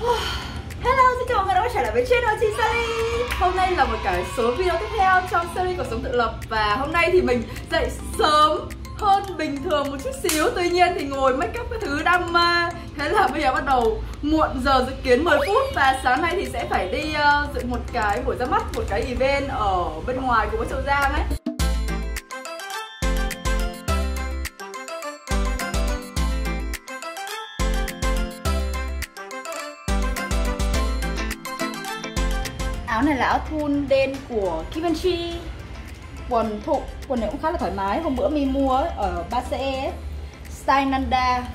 Hello, xin chào mọi người đã quay trở lại với channel chị Sally. Hôm nay là một cái số video tiếp theo trong series cuộc sống tự lập. Và hôm nay thì mình dậy sớm hơn bình thường một chút xíu. Tuy nhiên thì ngồi make up cái thứ đam mê. Thế là bây giờ bắt đầu muộn giờ dự kiến 10 phút. Và sáng nay thì sẽ phải đi dự một cái buổi ra mắt, một cái event ở bên ngoài của Châu Giang ấy. Áo này là áo thun đen của Givenchy. Quần này cũng khá là thoải mái. Hôm bữa mình mua ở Ba-ce ấy, style Nanda.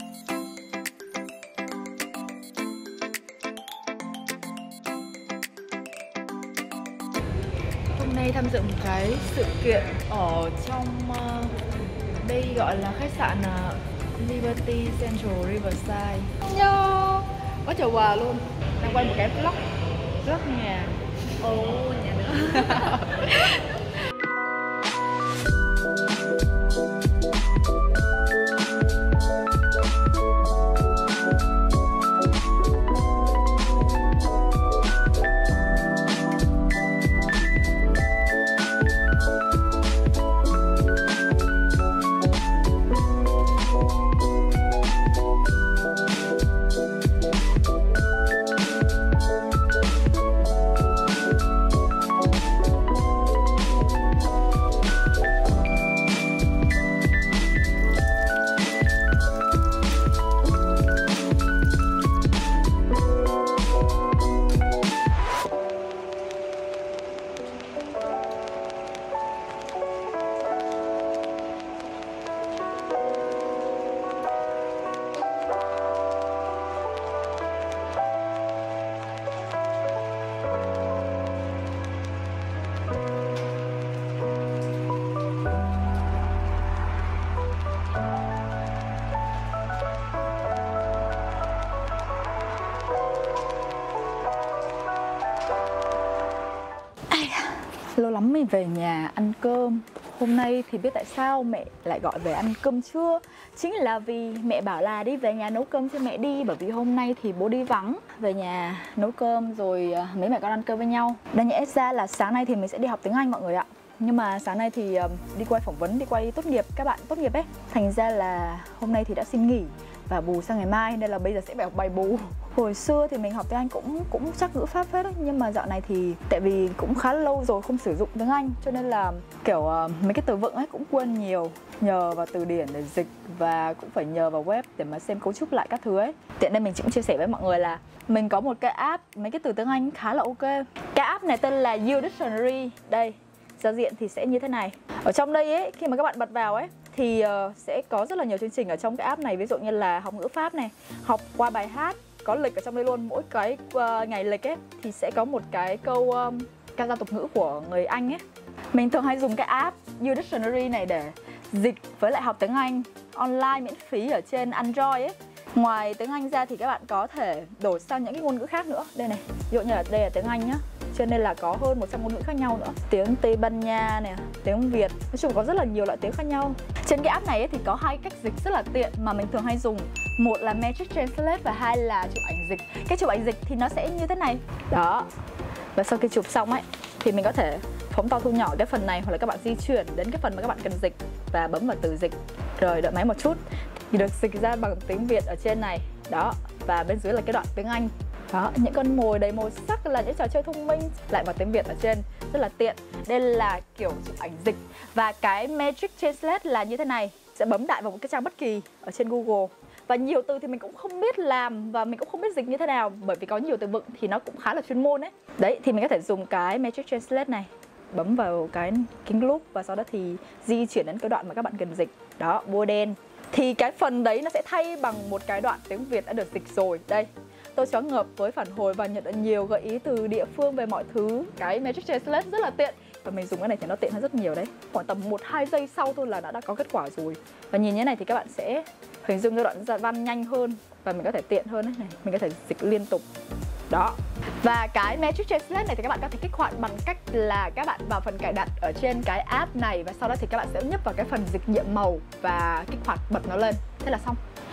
Hôm nay tham dự một cái sự kiện ở trong đây gọi là khách sạn Liberty Central Riverside. Yo, có chào quà luôn. Đang quay một cái vlog nhà. Ồ, nhà nữa. Lâu lắm mình về nhà ăn cơm. Hôm nay thì biết tại sao mẹ lại gọi về ăn cơm trưa. Chính là vì mẹ bảo là đi về nhà nấu cơm cho mẹ đi. Bởi vì hôm nay thì bố đi vắng. Về nhà nấu cơm rồi mấy mẹ con ăn cơm với nhau. Đáng nhẽ ra là sáng nay thì mình sẽ đi học tiếng Anh mọi người ạ. Nhưng mà sáng nay thì đi quay phỏng vấn, đi quay tốt nghiệp, các bạn tốt nghiệp ấy. Thành ra là hôm nay thì đã xin nghỉ và bù sang ngày mai, nên là bây giờ sẽ phải học bài bù. Hồi xưa thì mình học tiếng Anh cũng chắc ngữ pháp phết đấy, nhưng mà dạo này thì tại vì cũng khá lâu rồi không sử dụng tiếng Anh, cho nên là kiểu mấy cái từ vựng ấy cũng quên nhiều. Nhờ vào từ điển để dịch và cũng phải nhờ vào web để mà xem cấu trúc lại các thứ ấy. Tiện đây mình cũng chia sẻ với mọi người là mình có một cái app mấy cái từ tiếng Anh khá là ok. Cái app này tên là You Dictionary. Đây, giao diện thì sẽ như thế này. Ở trong đây ấy, khi mà các bạn bật vào ấy thì sẽ có rất là nhiều chương trình ở trong cái app này. Ví dụ như là học ngữ pháp này, học qua bài hát, có lịch ở trong đây luôn. Mỗi cái ngày lịch ấy thì sẽ có một cái câu ca dao tục ngữ của người Anh ấy. Mình thường hay dùng cái app You Dictionary này để dịch với lại học tiếng Anh online miễn phí ở trên Android ấy. Ngoài tiếng Anh ra thì các bạn có thể đổi sang những cái ngôn ngữ khác nữa. Đây này, ví dụ như là đây là tiếng Anh nhá, cho nên là có hơn 100 ngôn ngữ khác nhau nữa. Tiếng Tây Ban Nha nè, tiếng Việt, nói chung có rất là nhiều loại tiếng khác nhau. Trên cái app này ấy, thì có hai cách dịch rất là tiện mà mình thường hay dùng. Một là Magic Translate và hai là chụp ảnh dịch. Cái chụp ảnh dịch thì nó sẽ như thế này. Đó. Và sau khi chụp xong ấy thì mình có thể phóng to thu nhỏ cái phần này, hoặc là các bạn di chuyển đến cái phần mà các bạn cần dịch và bấm vào từ dịch. Rồi đợi máy một chút thì được dịch ra bằng tiếng Việt ở trên này. Đó. Và bên dưới là cái đoạn tiếng Anh. Đó, những con mồi đầy màu sắc là những trò chơi thông minh lại vào tiếng Việt ở trên, rất là tiện. Đây là kiểu chụp ảnh dịch. Và cái Magic Translate là như thế này, sẽ bấm đại vào một cái trang bất kỳ ở trên Google. Và nhiều từ thì mình cũng không biết làm và mình cũng không biết dịch như thế nào, bởi vì có nhiều từ vựng thì nó cũng khá là chuyên môn ấy. Đấy, thì mình có thể dùng cái Magic Translate này, bấm vào cái kính lúp và sau đó thì di chuyển đến cái đoạn mà các bạn cần dịch. Đó, bôi đen. Thì cái phần đấy nó sẽ thay bằng một cái đoạn tiếng Việt đã được dịch rồi. Đây, tôi choáng ngợp với phản hồi và nhận được nhiều gợi ý từ địa phương về mọi thứ. Cái Magic Translate rất là tiện. Và mình dùng cái này thì nó tiện hơn rất nhiều đấy. Khoảng tầm 1-2 giây sau thôi là đã có kết quả rồi. Và nhìn như thế này thì các bạn sẽ hình dung cái đoạn văn nhanh hơn. Và mình có thể tiện hơn đấy này. Mình có thể dịch liên tục. Đó. Và cái Magic Translate này thì các bạn có thể kích hoạt bằng cách là các bạn vào phần cài đặt ở trên cái app này. Và sau đó thì các bạn sẽ nhấp vào cái phần dịch nhiệm màu và kích hoạt bật nó lên. Thế là xong.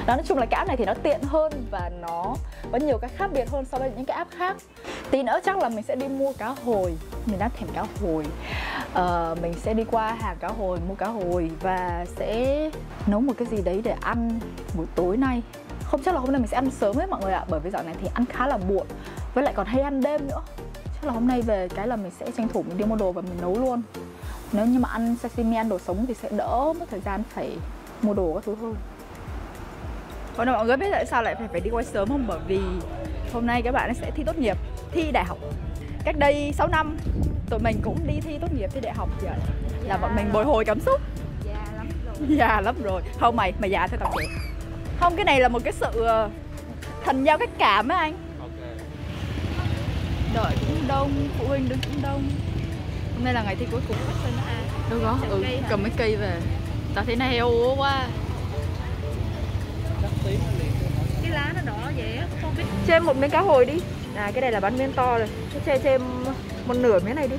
Đó, nói chung là cái app này thì nó tiện hơn và nó có nhiều cái khác biệt hơn so với những cái app khác. Tí nữa chắc là mình sẽ đi mua cá hồi, mình đang thèm cá hồi. Mình sẽ đi qua hàng cá hồi, mua cá hồi và sẽ nấu một cái gì đấy để ăn buổi tối nay. Không chắc là hôm nay mình sẽ ăn sớm ấy mọi người ạ, bởi vì dạo này thì ăn khá là muộn, với lại còn hay ăn đêm nữa. Chắc là hôm nay về cái là mình sẽ tranh thủ mình đi mua đồ và mình nấu luôn. Nếu như mà ăn sashimi, ăn đồ sống thì sẽ đỡ mất thời gian phải mua đồ các thứ hơn. Hôm nay mọi người biết tại sao lại phải đi quay sớm không? Bởi vì hôm nay các bạn sẽ thi tốt nghiệp, thi đại học. Cách đây 6 năm tụi mình cũng đi thi tốt nghiệp, thi đại học vậy. Là bọn mình bồi hồi cảm xúc. Già lắm rồi. Già lắm rồi. Không mày già thôi tao trẻ. Không, cái này là một cái sự thần giao cách cảm á anh. Đợi cũng đông, phụ huynh đứng cũng đông. Hôm nay là ngày thi cuối cùng. Đâu có, cầm mấy cây về. Tao thấy nó heo quá. Cái lá nó đỏ vậy á, không biết. Cho em một miếng cá hồi đi. Cái này là bán miếng to rồi. Cho em một nửa miếng này đi.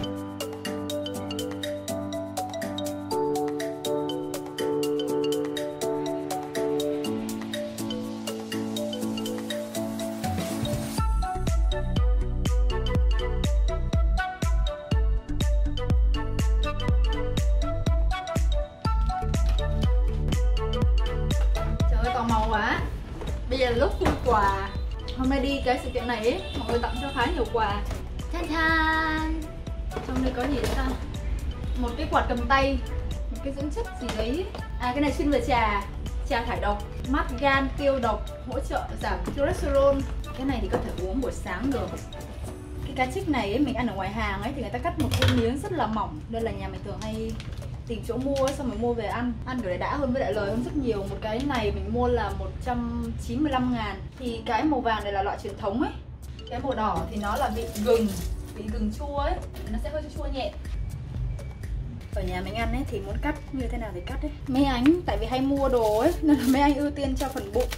Tò mò quá. Bây giờ là lúc thu quà. Hôm nay đi cái sự kiện này ấy, mọi người tặng cho khá nhiều quà. Chan chan. Trong đây có gì nữa ta? Một cái quạt cầm tay, một cái dưỡng chất gì đấy. Cái này chuyên về trà thải độc, mát gan, tiêu độc, hỗ trợ giảm cholesterol. Cái này thì có thể uống buổi sáng được. Cái cá trích này ấy, mình ăn ở ngoài hàng ấy thì người ta cắt một cái miếng rất là mỏng. Đây là nhà mình thường hay tìm chỗ mua ấy, xong rồi mua về ăn kiểu này đã hơn với lại lời hơn rất nhiều. Một cái này mình mua là 195.000. Thì cái màu vàng này là loại truyền thống ấy, cái màu đỏ thì nó là vị gừng chua ấy, nó sẽ hơi chua nhẹ. Ở nhà mình ăn ấy thì muốn cắt như thế nào thì cắt ấy. Mấy anh tại vì hay mua đồ ấy nên là mấy anh ưu tiên cho phần bụng.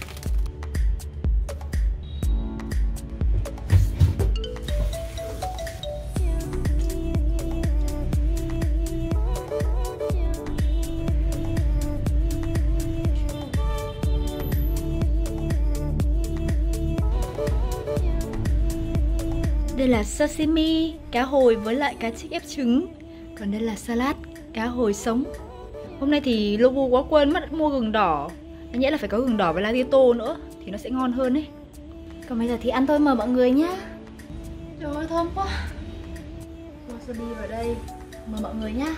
Đây là sashimi, cá hồi với lại cá trích ép trứng. Còn đây là salad, cá hồi sống. Hôm nay thì Lovu quá quên mất mua gừng đỏ. Đáng nhẽ là phải có gừng đỏ với lá tía tô nữa thì nó sẽ ngon hơn ấy. Còn bây giờ thì ăn thôi, mời mọi người nhá. Trời ơi thơm quá. Wasabi vào đây, mời mọi người nhá.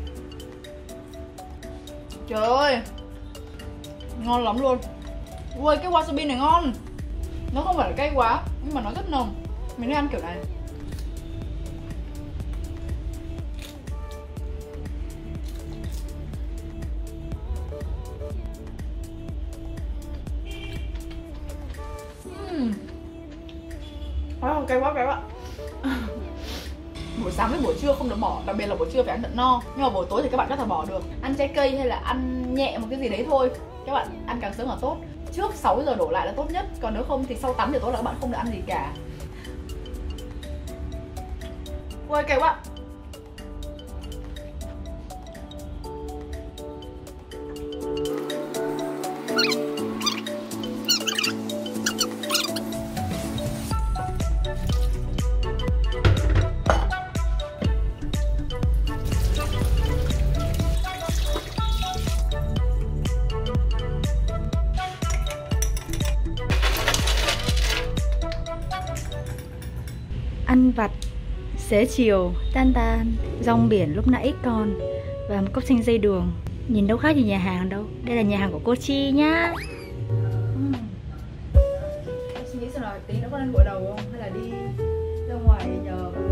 Trời ơi, ngon lắm luôn. Ui, cái wasabi này ngon. Nó không phải là cay quá nhưng mà nó rất nồng. Mình nên ăn kiểu này. Cay quá Buổi sáng với buổi trưa không được bỏ, đặc biệt là buổi trưa phải ăn thật no. Nhưng mà buổi tối thì các bạn có thể bỏ được. Ăn trái cây hay là ăn nhẹ một cái gì đấy thôi. Các bạn ăn càng sớm càng tốt. Trước 6 giờ đổ lại là tốt nhất. Còn nếu không thì sau 8 giờ tối là các bạn không được ăn gì cả. Ui, cay quá. Ăn vặt xế chiều, tan rong biển lúc nãy còn và một cốc chanh dây đường. Nhìn đâu khác gì nhà hàng đâu. Đây là nhà hàng của cô Chi nhá. Suy nghĩ xem là tí nữa có nên gội đầu không hay là đi ra ngoài nhờ